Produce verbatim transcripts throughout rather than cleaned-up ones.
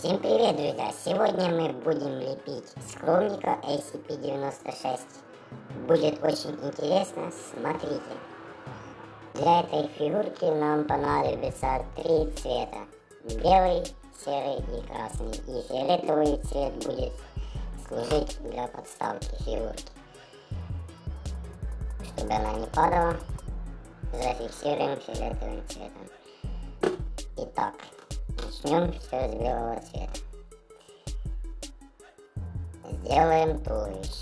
Всем привет, друзья! Сегодня мы будем лепить скромника эс си пи девяносто шесть. Будет очень интересно, смотрите. Для этой фигурки нам понадобится три цвета. Белый, серый и красный. И фиолетовый цвет будет служить для подставки фигурки. Чтобы она не падала, зафиксируем фиолетовым цветом. Итак, начнем все с белого цвета. Сделаем туловище.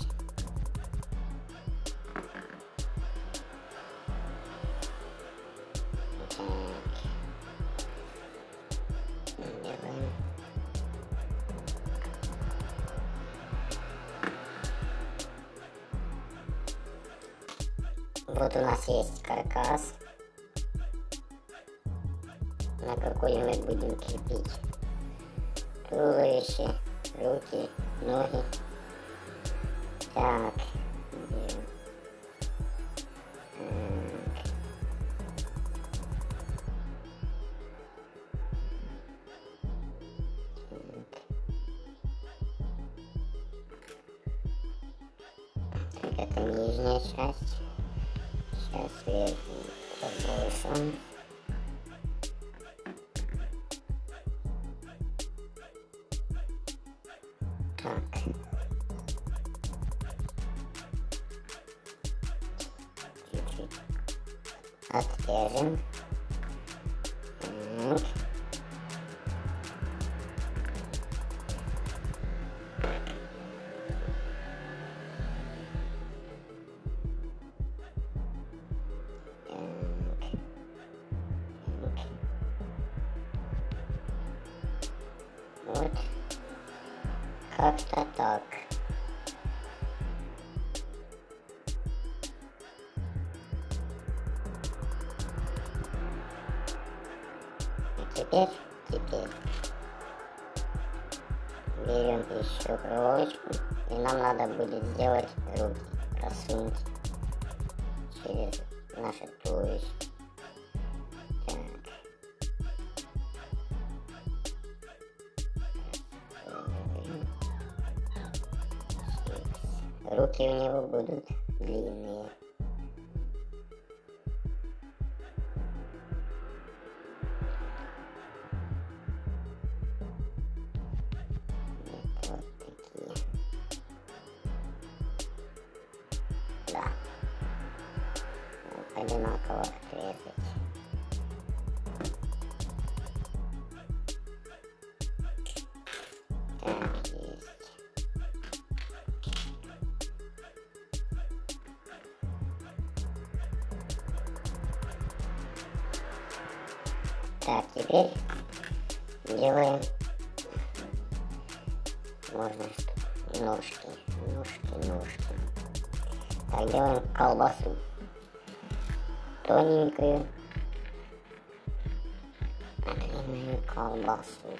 Так. Делаем. Вот у нас есть каркас, на какой мы будем крепить туловище, руки, ноги. Так, где? Так. Так, это нижняя часть. Сейчас сверху побольше. Так. Чуть-чуть отрежем. Так. Вот. Как-то так. А теперь, теперь берем еще проволочку, и нам надо будет сделать руки, просунуть через наше туловище. Руки у него будут длинные. Вот такие. Да. Одинаково отрезать. Так, есть. Так, теперь делаем, можно ножки, ножки, ножки. Так, делаем колбасу, тоненькую, длинную колбасу.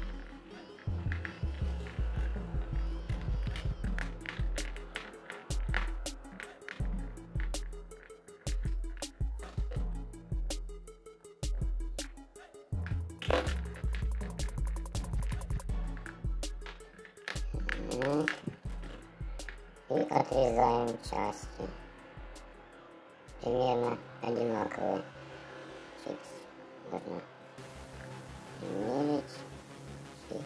И отрезаем части примерно одинаковые. Фикс. Можно мерить. Фикс.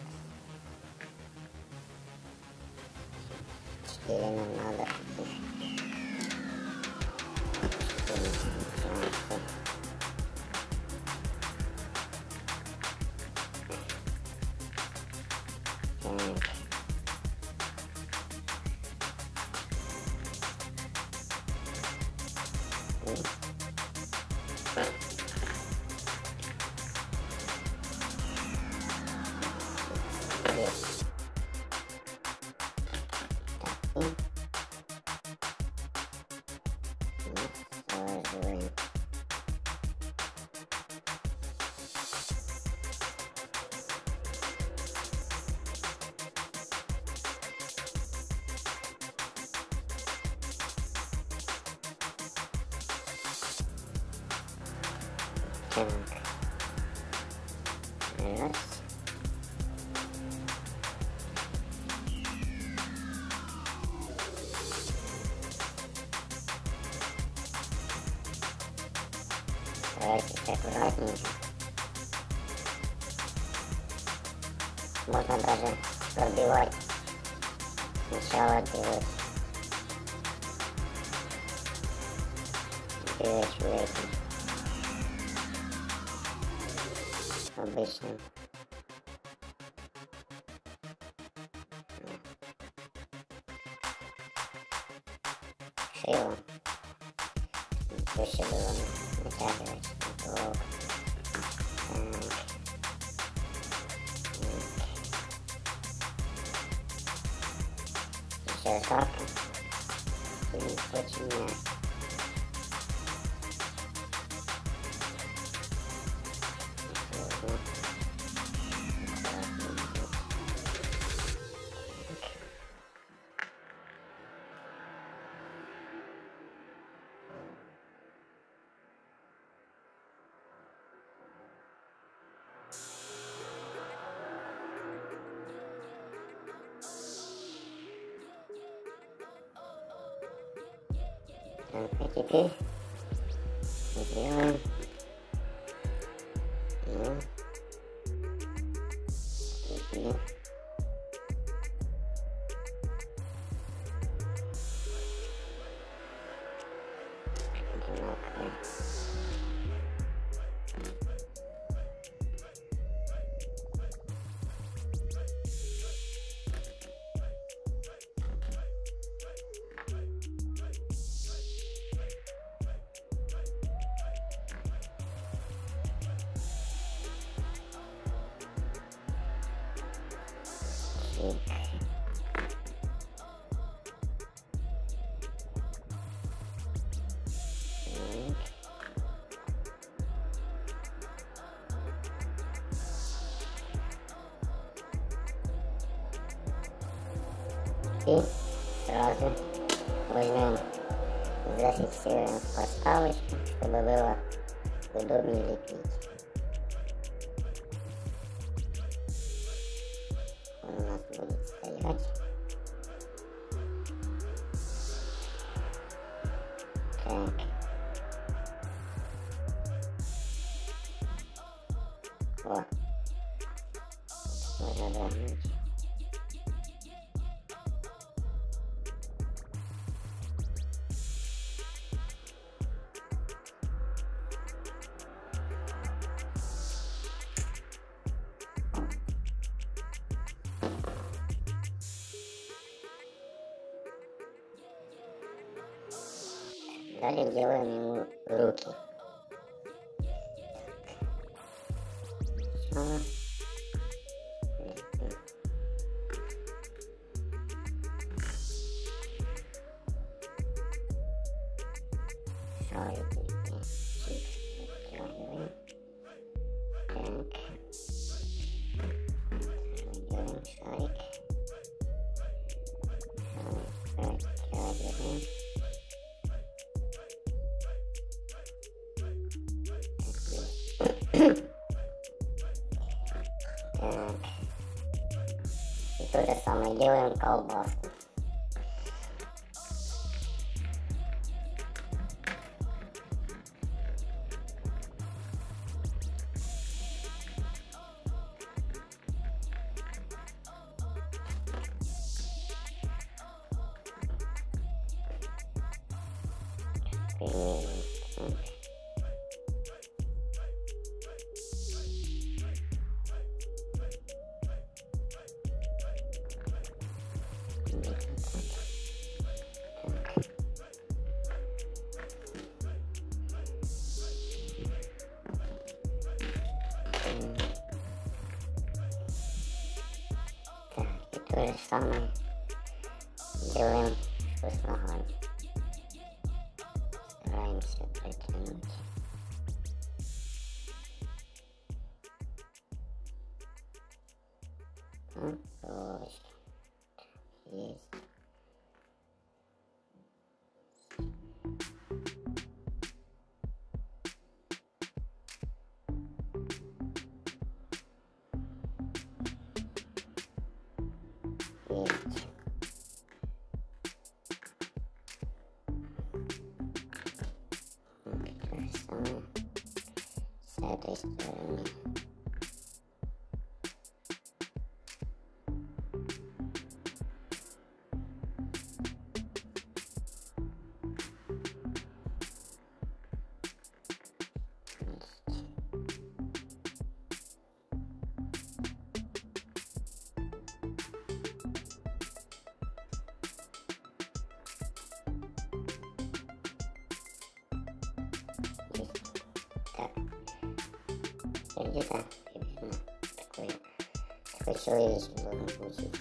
Четыре нам надо. Есть. Так, и насаживаем. Так. Раз. Старайтесь аккуратненько. Можно даже пробивать. Сначала делать дырочку этим обычным. Шилом. Проще было натягивать. Вот. Сейчас жарко. Будет очень мягко. Так, а теперь сделаем, ну, теперь одинаково. И сразу возьмем, зафиксируем подставочку, чтобы было удобнее лепить. Он у нас будет стоять. Так. Вот. Можно разогнуть. Далее делаем ему руки. Сначала лепим. Шарик лепим. Вытягиваем. Так. Делаем шарик. Шарик протягиваем. Так. И то же самое делаем колбаску. Примерно. Так. Так, и то же самое делаем с ногами. Стараемся протянуть. Ну, полочки. Есть. Есть. То же самое. этой стороны. Где-то примерно такой, такой человечек должен получиться.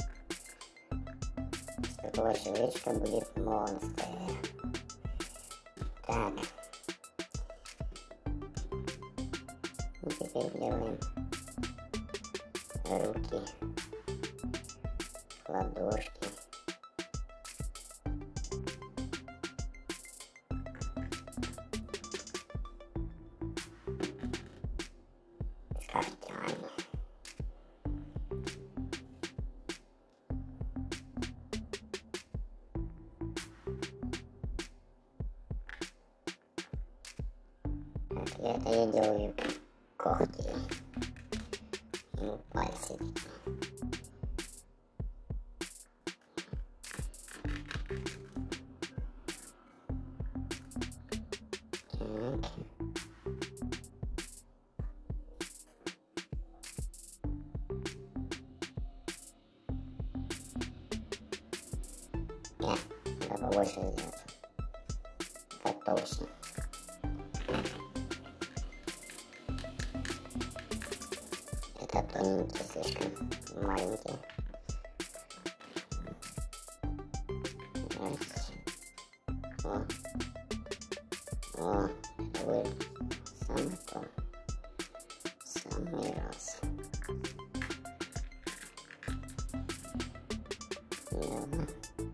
С такого человечка будет монстр. Так. И теперь делаем руки, ладошки. Когтями. Так, и это я делаю когти. Ну, пальцы такие. Так. Нет, надо побольше сделать. Потолще. Это тоненький, слишком маленький. Раз. О. О, это будет самый то. Самый раз. Да.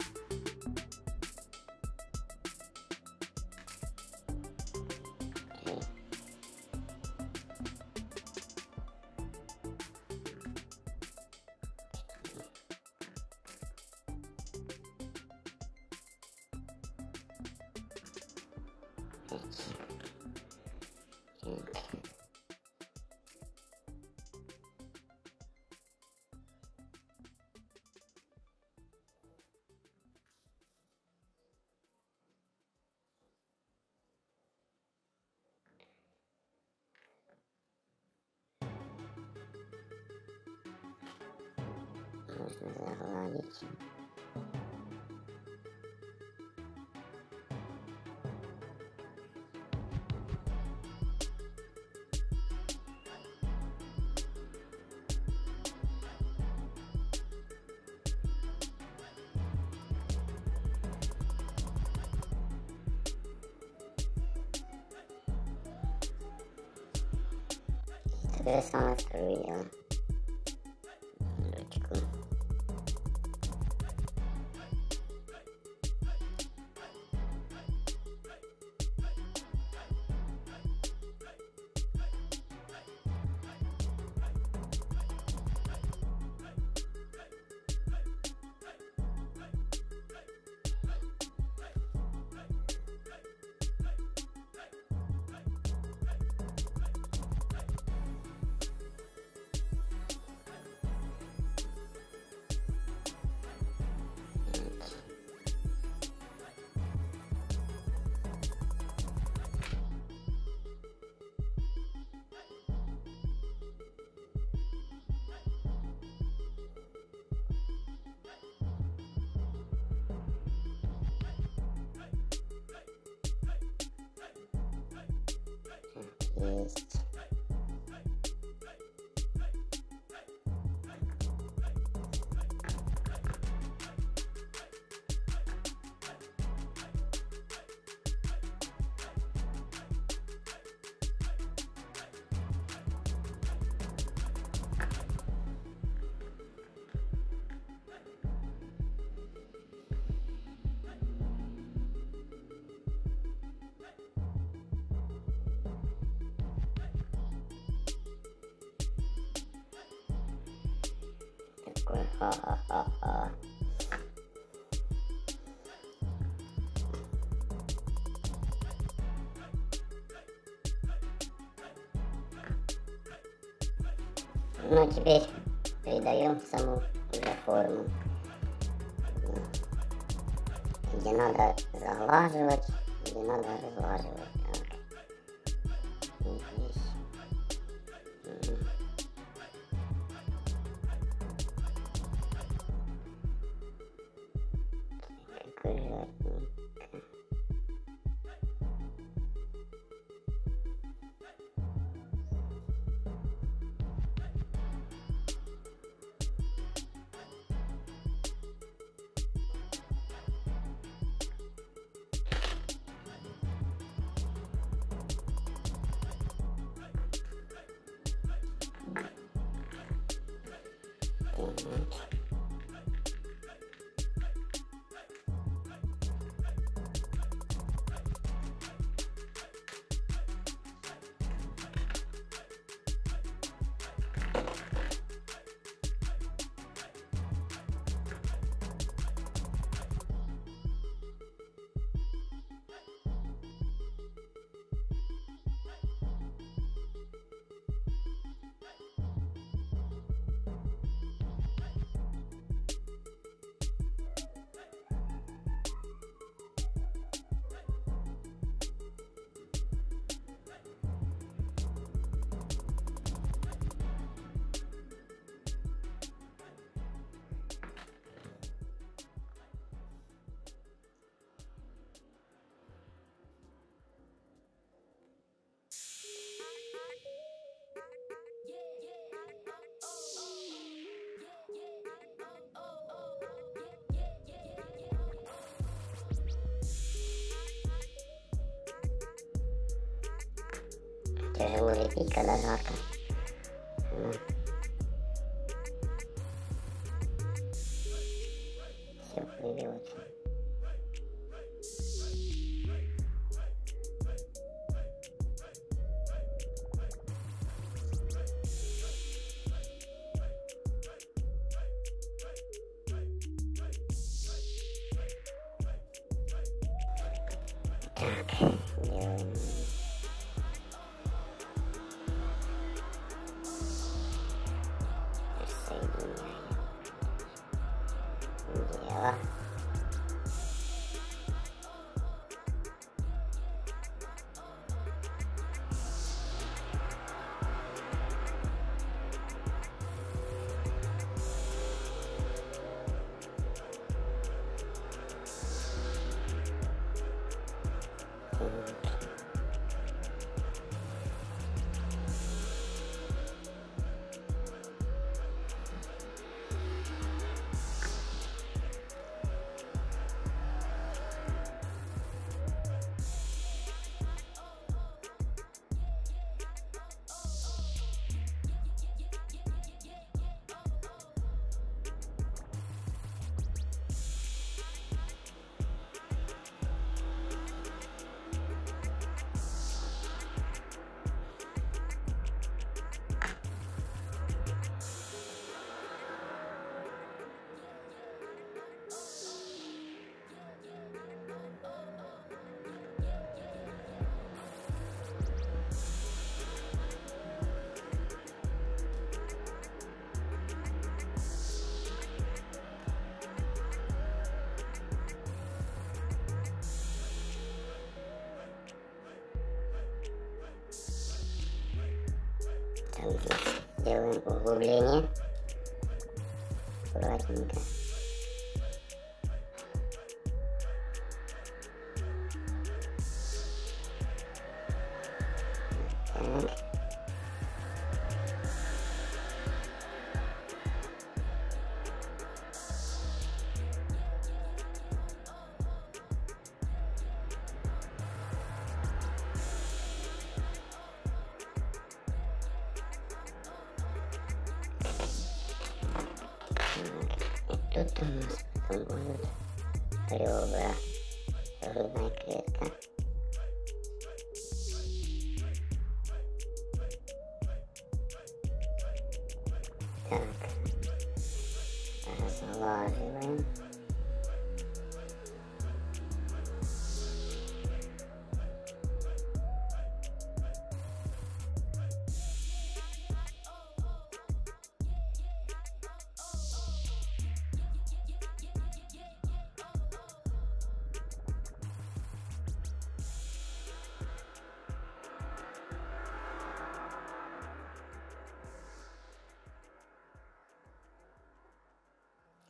Нужно загладить. То же самое вторую делаем. Ручку. Есть. Такой ха-ха-ха-ха. Ну, теперь придаем саму уже форму, где надо заглаживать, где надо разглаживать. Так. И здесь. Угу. Аккуратненько. Тяжело лепить, когда жарко. Ну. Все плывет. Так, делаем. Дело. Там здесь делаем углубление. Аккуратненько. Так. Тут у нас потом будут ребра, грудная клетка. Так, разлаживаем.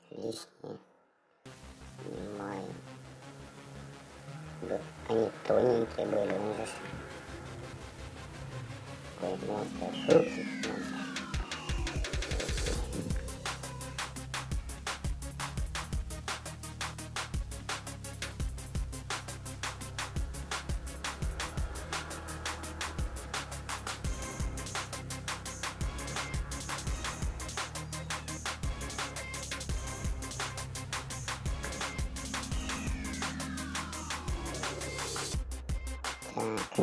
лишние снимаем. Они тоненькие были, он же такой монстр, хрупкий монстр. Так.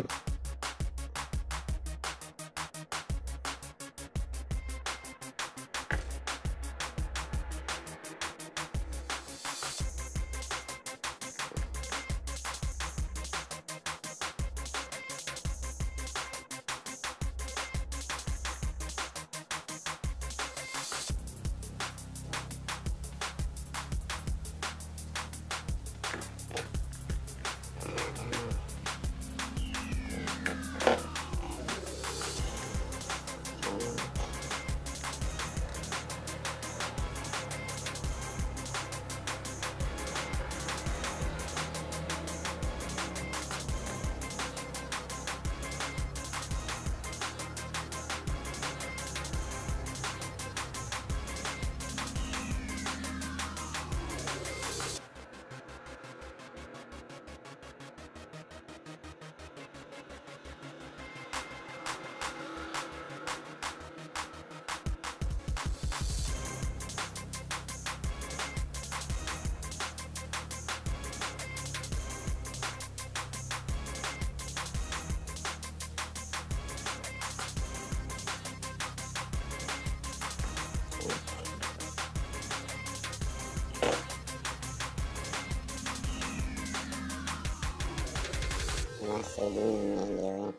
На соединение делаем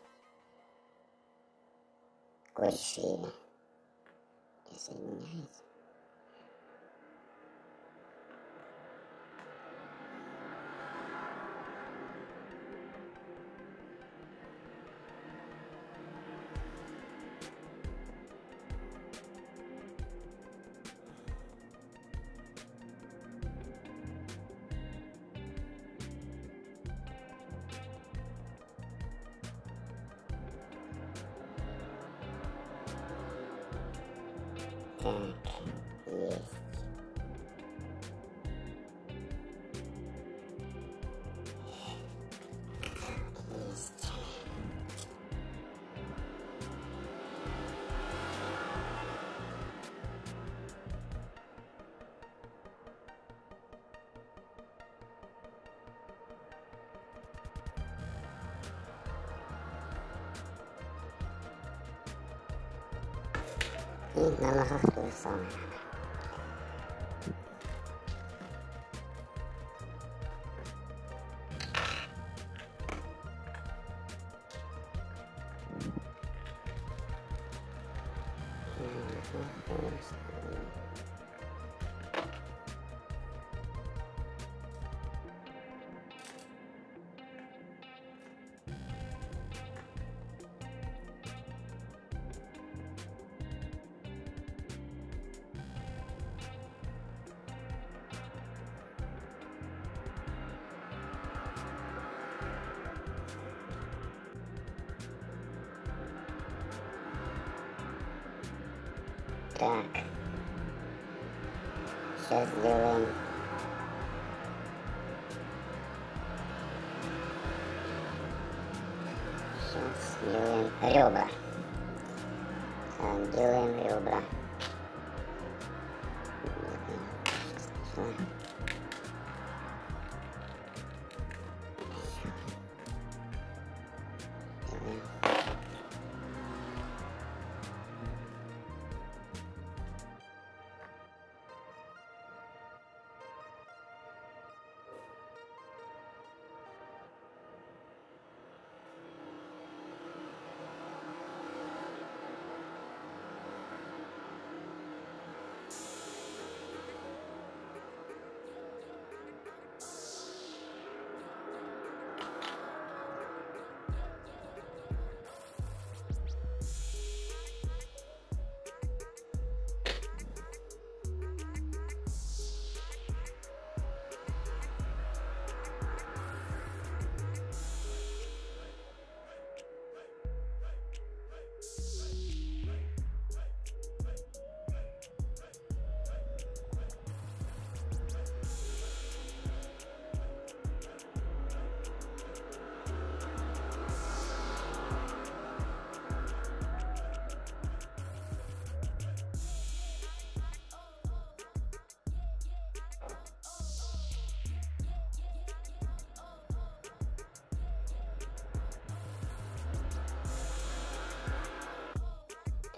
такой шире и соединяется. Так, есть. Есть. И на ногах то же самое. Так, сейчас сделаем сейчас делаем ребра. Так, делаем ребра.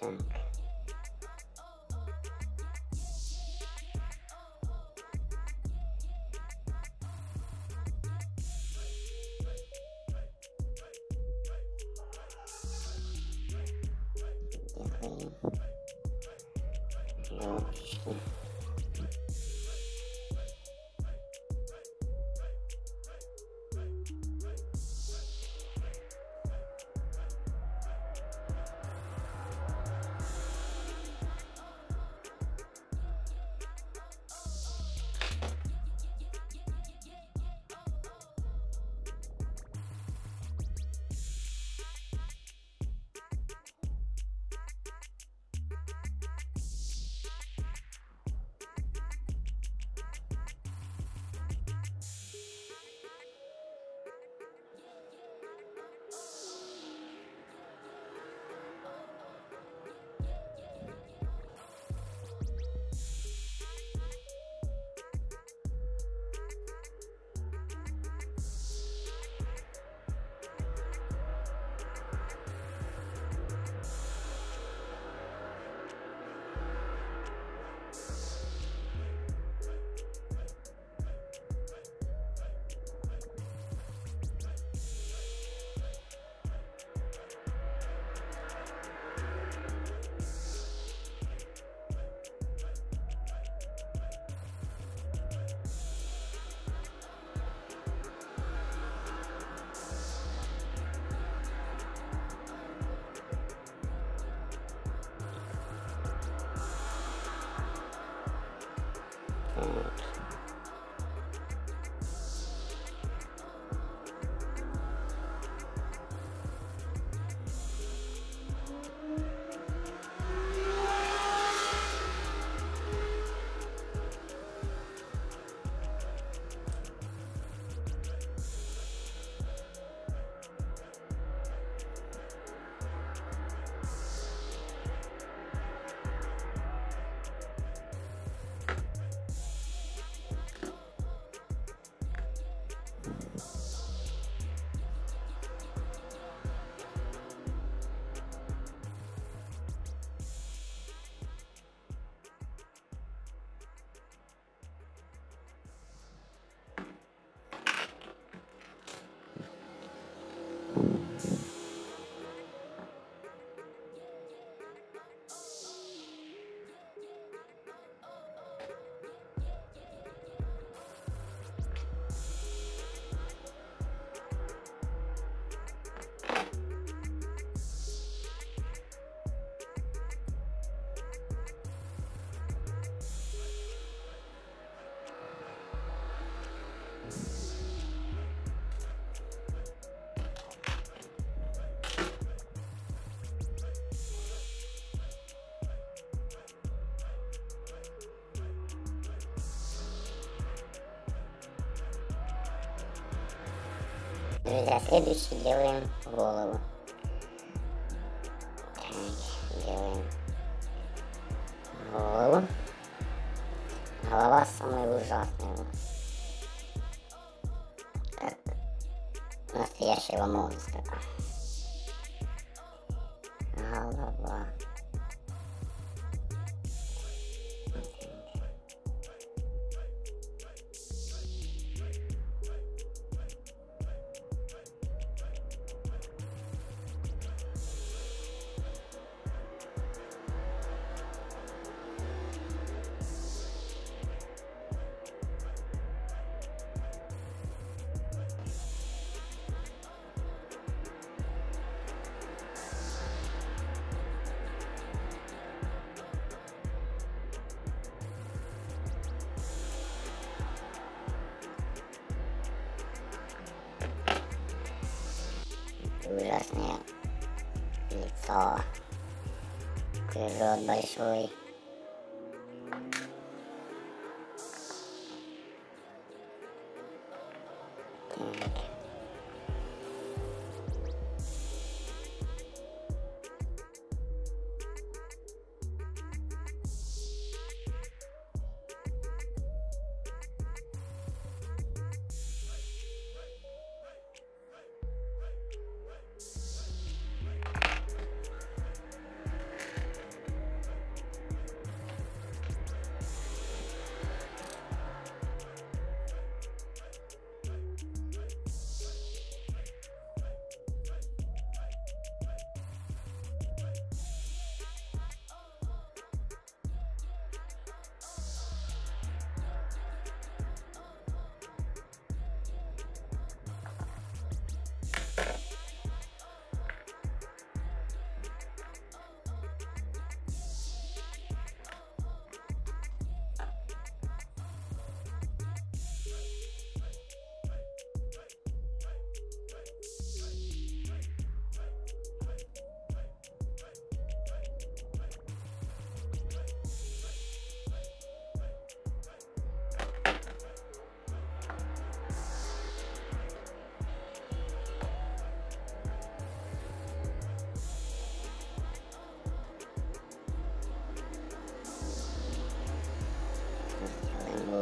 Так. Делаем ручки. Друзья, следующий делаем голову. Так, делаем голову. Голова самая ужасная. Как настоящего монстра. Голова. Ужасное лицо, рот большой. Так.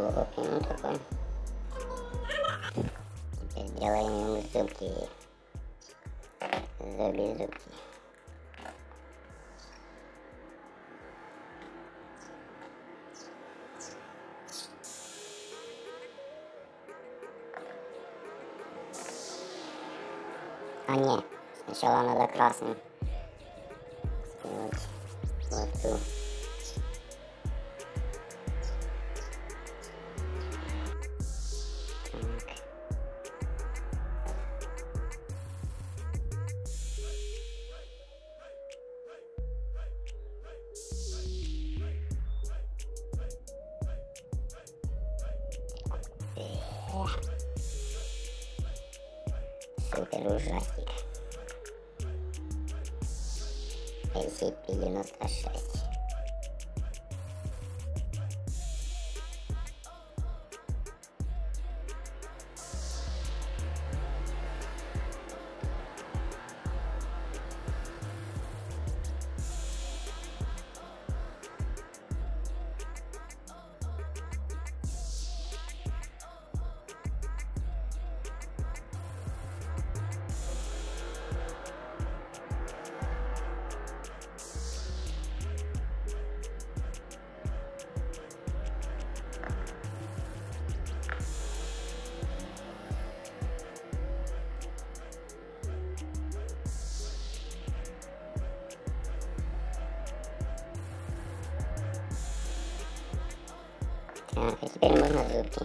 ну такой. Теперь делаем ему зубки. Зуби, зубки. А не, сначала надо красным сделать вот ту. Супер ужастик. эс си пи девяносто шесть. Так, а теперь можно зубки.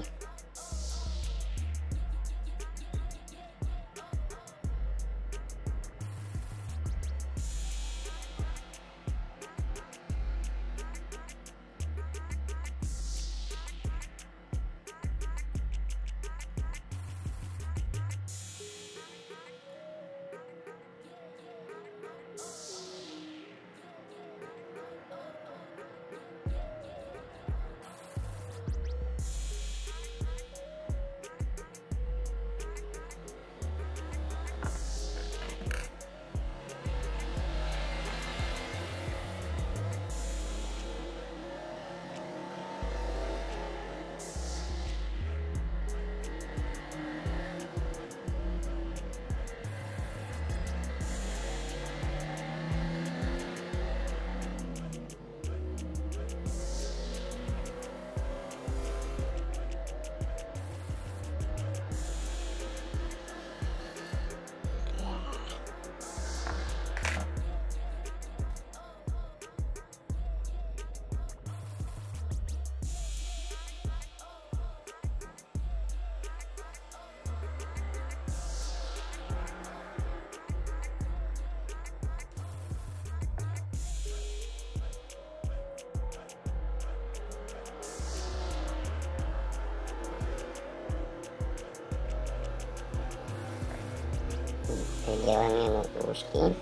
Делаем ему ушки.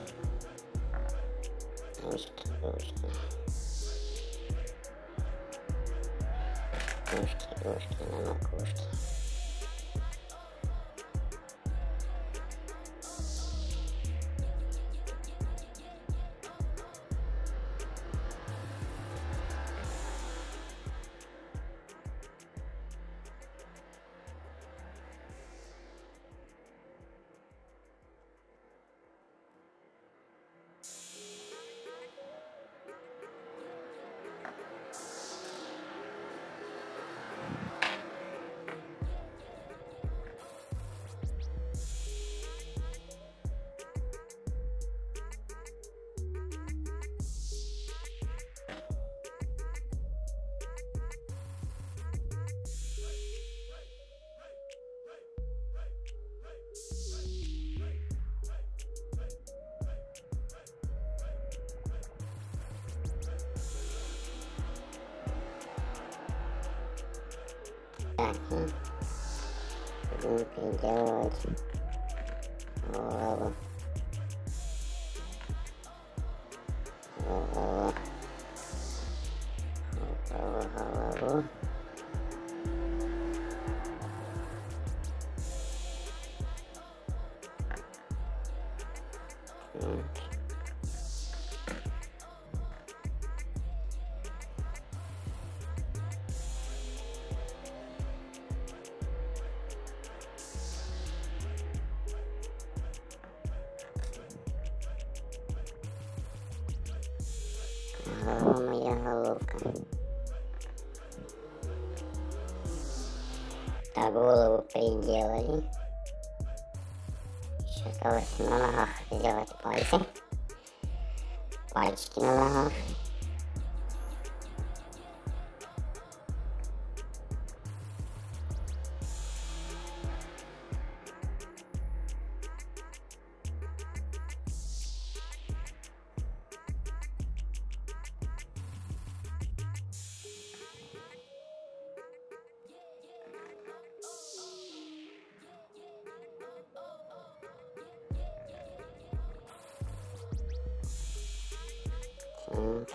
Ушки, ушки. Ушки, ушки на макушке. Так, и будем переделывать голову. Голову. Голову, голову. Ого, моя головка. Так, голову приделали. Еще осталось на ногах сделать пальцы. Пальчики на ногах. Так.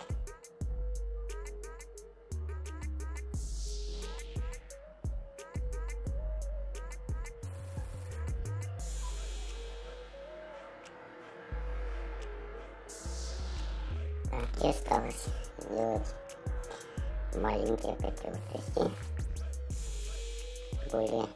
Так, и осталось сделать маленькие такие вот кости. Более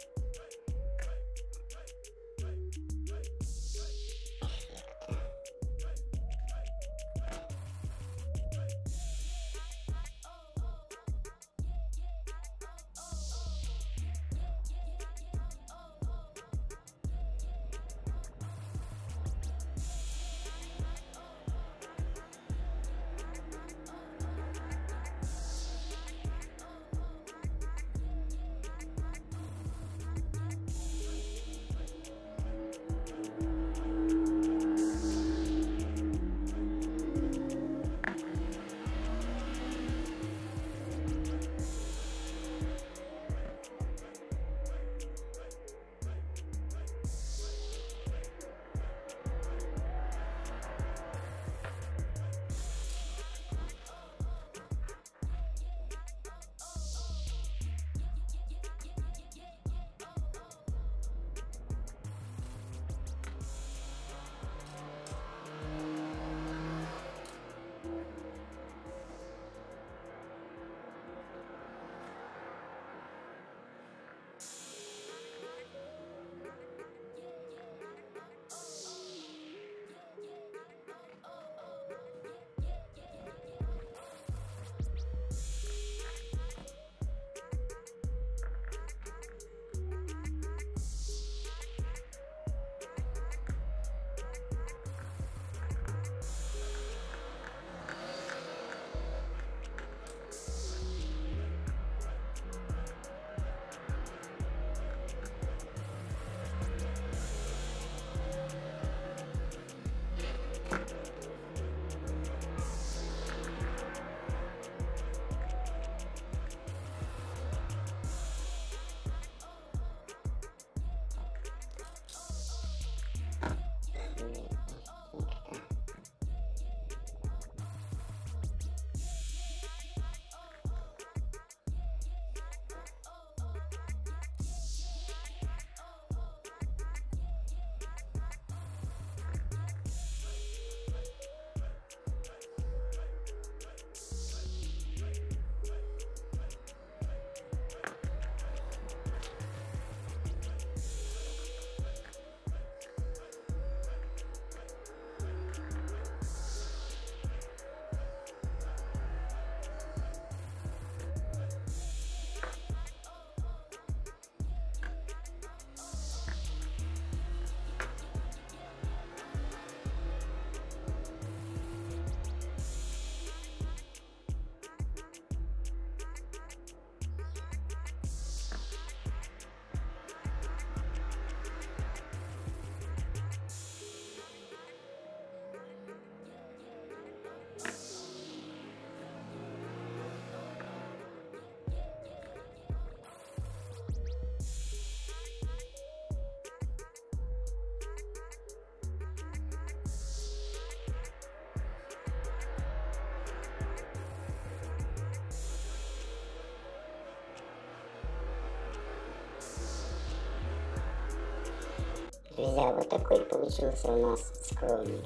Друзья, вот такой получился у нас скромник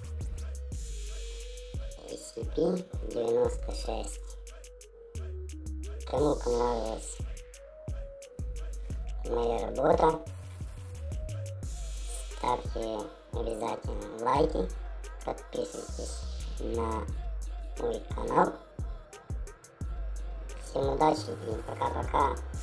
эй си пи девяносто шесть. Кому понравилась моя работа, ставьте обязательно лайки, подписывайтесь на мой канал. Всем удачи и пока-пока.